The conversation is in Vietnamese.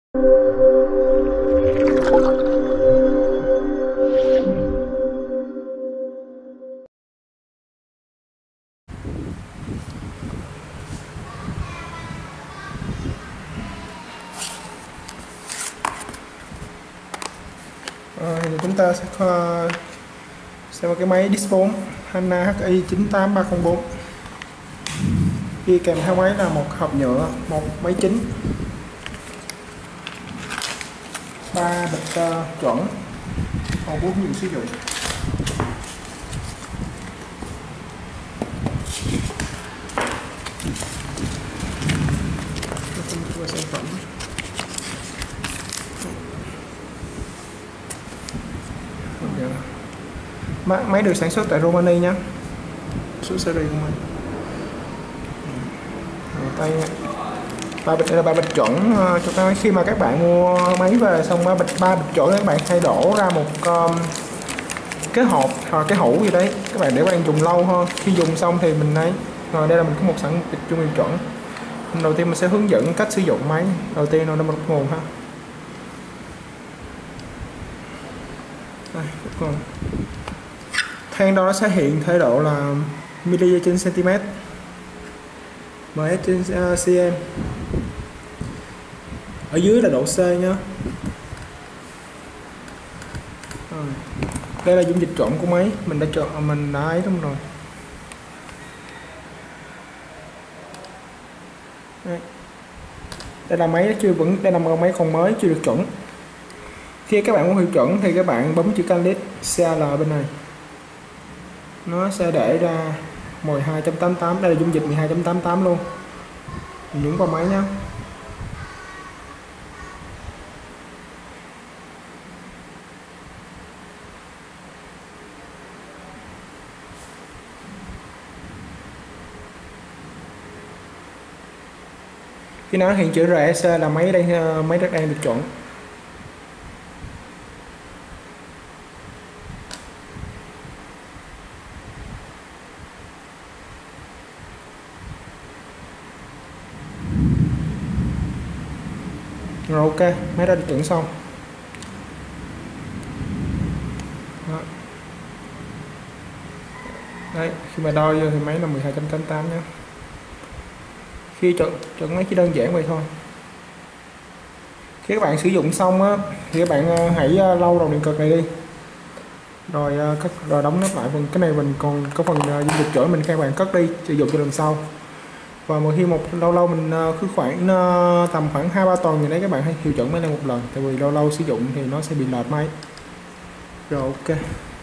Thì chúng ta sẽ xem cái máy Disphone Hanna HI 98304. Đi kèm theo máy là một hộp nhựa, một máy chính, 3 bịch chuẩn, còn 4 dụng sử dụng. Sản phẩm máy được sản xuất tại Romania nhé, số series của mình. Tay 3 bịch, đây là 3 bịch chuẩn. Chúng ta khi mà các bạn mua máy về xong 3 bịch chuẩn, các bạn hay đổ ra một cái hộp hoặc cái hũ gì đấy, các bạn để bạn dùng lâu hơn. Khi dùng xong thì mình lấy rồi, đây là mình có một sẵn bịch trung bình chuẩn. Đầu tiên mình sẽ hướng dẫn cách sử dụng máy. Đầu tiên nó là một nguồn ha. Đây, thang đó nó sẽ hiện thái độ là mili trên cm, ms trên cm. Ở dưới là độ C nhá. Đây là dung dịch chuẩn của máy, mình đã chọn, mình đã ấy đúng rồi. Đây là máy chưa vẫn, đây là máy còn mới chưa được chuẩn. Khi các bạn muốn hiệu chuẩn thì các bạn bấm chữ can list CL bên này, nó sẽ để ra 12.88. Đây là dung dịch 12.88 luôn. Mình nhúng vào máy nhé. Khi nó hiện chữ REC là máy đang được chuẩn. Rồi ok, máy đã được chuẩn xong. Đó. Đấy, khi mà đo vô thì máy là 12.88 nhé. Khi chuẩn máy chỉ đơn giản vậy thôi. Khi các bạn sử dụng xong á, thì các bạn hãy lau đầu điện cực này đi, rồi đóng nắp lại. Phần cái này mình còn có phần dung dịch chổi, các bạn cất đi sử dụng cho lần sau. Và một khi lâu mình cứ tầm khoảng 2-3 tuần gì đấy, các bạn hãy hiệu chuẩn máy này một lần, tại vì lâu sử dụng thì nó sẽ bị lệch máy. Rồi ok.